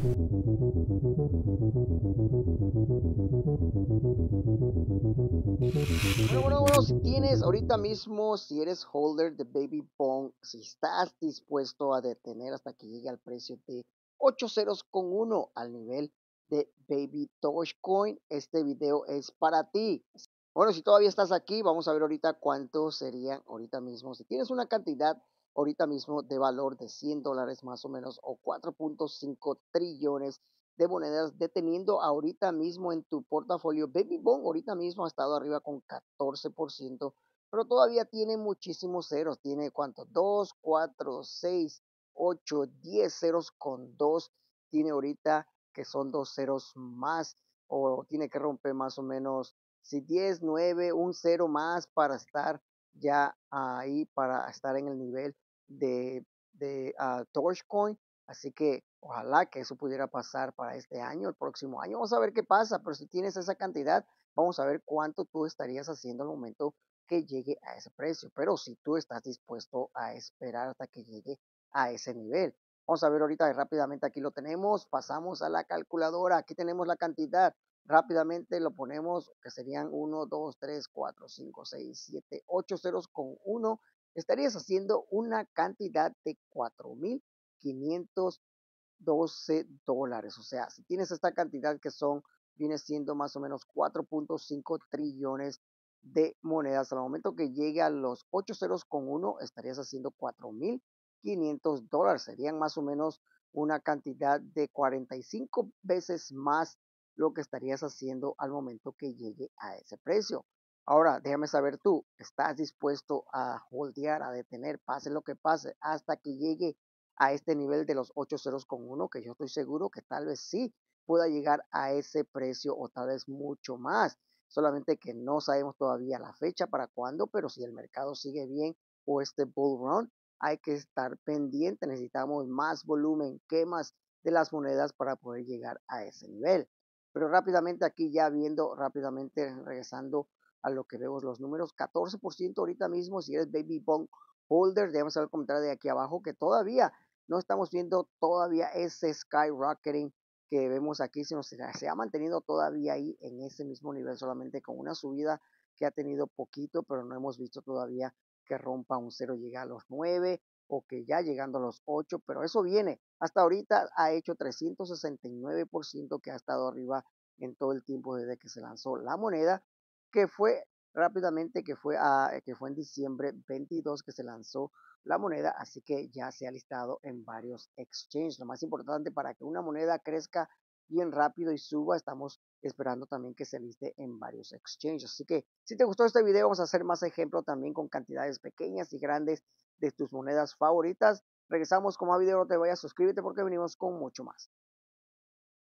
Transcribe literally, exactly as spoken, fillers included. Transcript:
Bueno, bueno, bueno, si tienes ahorita mismo, si eres holder de Baby Bond, si estás dispuesto a detener hasta que llegue al precio de ocho ceros con uno al nivel de Baby Dogecoin, este video es para ti. Bueno, si todavía estás aquí, vamos a ver ahorita cuánto serían ahorita mismo. Si tienes una cantidad ahorita mismo de valor de cien dólares más o menos o cuatro punto cinco trillones de monedas deteniendo ahorita mismo en tu portafolio. Baby Bond ahorita mismo ha estado arriba con catorce por ciento, pero todavía tiene muchísimos ceros. Tiene cuánto, dos, cuatro, seis, ocho, diez ceros con dos. Tiene ahorita que son dos ceros más o tiene que romper más o menos si diez, nueve, un cero más para estar ya ahí, para estar en el nivel de, de uh, Dogecoin. Así que ojalá que eso pudiera pasar para este año, el próximo año. Vamos a ver qué pasa, pero si tienes esa cantidad, vamos a ver cuánto tú estarías haciendo al momento que llegue a ese precio. Pero si tú estás dispuesto a esperar hasta que llegue a ese nivel. Vamos a ver ahorita rápidamente, aquí lo tenemos, pasamos a la calculadora, aquí tenemos la cantidad, rápidamente lo ponemos, que serían uno, dos, tres, cuatro, cinco, seis, siete, ocho ceros con uno, estarías haciendo una cantidad de cuatro mil quinientos doce dólares. O sea, si tienes esta cantidad que son, viene siendo más o menos cuatro punto cinco trillones de monedas. Al momento que llegue a los ocho ceros con uno, estarías haciendo cuatro mil quinientos dólares. Serían más o menos una cantidad de cuarenta y cinco veces más lo que estarías haciendo al momento que llegue a ese precio. Ahora, déjame saber tú, ¿estás dispuesto a holdear, a detener, pase lo que pase, hasta que llegue a este nivel de los ocho ceros con uno, que yo estoy seguro que tal vez sí pueda llegar a ese precio o tal vez mucho más? Solamente que no sabemos todavía la fecha para cuándo, pero si el mercado sigue bien o este bull run, hay que estar pendiente. Necesitamos más volumen, quemas de las monedas para poder llegar a ese nivel. Pero rápidamente aquí ya viendo, rápidamente regresando a lo que vemos los números, catorce por ciento ahorita mismo si eres Baby Bond holder. Debemos saber comentar de aquí abajo que todavía no estamos viendo todavía ese skyrocketing que vemos aquí, sino se, se ha mantenido todavía ahí en ese mismo nivel, solamente con una subida que ha tenido poquito, pero no hemos visto todavía que rompa un cero, llegue a los nueve o que ya llegando a los ocho, pero eso viene. Hasta ahorita ha hecho trescientos sesenta y nueve por ciento que ha estado arriba en todo el tiempo desde que se lanzó la moneda, que fue rápidamente, que fue, a, que fue en diciembre veintidós que se lanzó la moneda, así que ya se ha listado en varios exchanges. Lo más importante para que una moneda crezca bien rápido y suba, estamos esperando también que se liste en varios exchanges. Así que si te gustó este video, vamos a hacer más ejemplos también con cantidades pequeñas y grandes de tus monedas favoritas. Regresamos con más video, no te vayas, suscríbete porque venimos con mucho más.